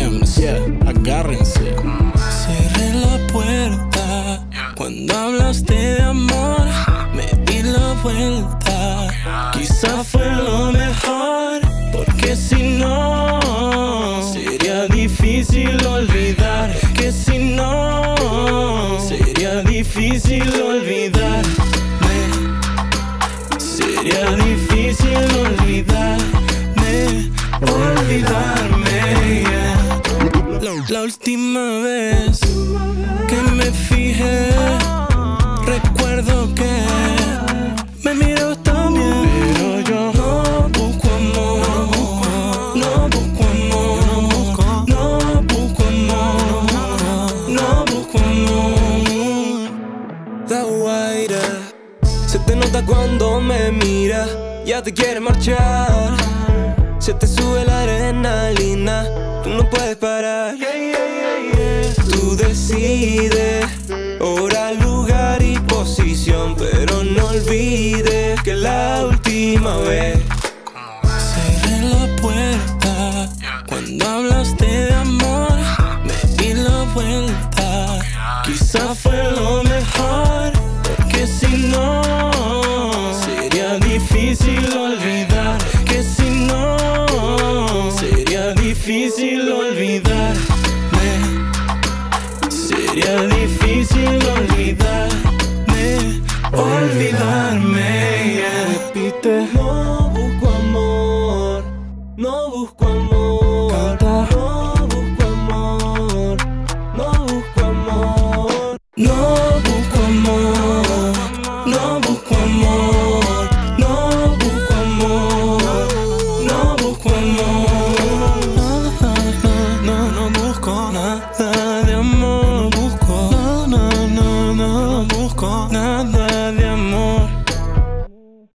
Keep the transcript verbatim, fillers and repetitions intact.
Williams, yeah, agárrense. Cerré la puerta cuando hablaste de amor, me di la vuelta. Quizá fue lo mejor, porque si no sería difícil olvidar. Que si no sería difícil olvidarme. Sería difícil olvidarme, olvidarme, yeah. La última vez que me fijé, recuerdo que me miró también. Pero yo no busco amor, no busco amor, no busco amor, no busco amor. La guaira se te nota cuando me miras, ya te quieres marchar. Se te sube la adrenalina, tú no puedes parar. Tú decides hora, lugar y posición, pero no olvides que la última vez cerré la puerta cuando hablaste de amor, me di la vuelta. Quizá fue lo mejor, porque si no sería difícil olvidar. Que si no sería difícil olvidarme. Sería difícil olvidarme, olvidarme, yeah. Repite. no busco amor, no busco amor. Canta. No busco amor, no busco amor. No busco amor, no busco amor, no busco amor, no busco amor. No, no, no, no busco nada de amor. Busco, no, no, no, no busco nada de amor.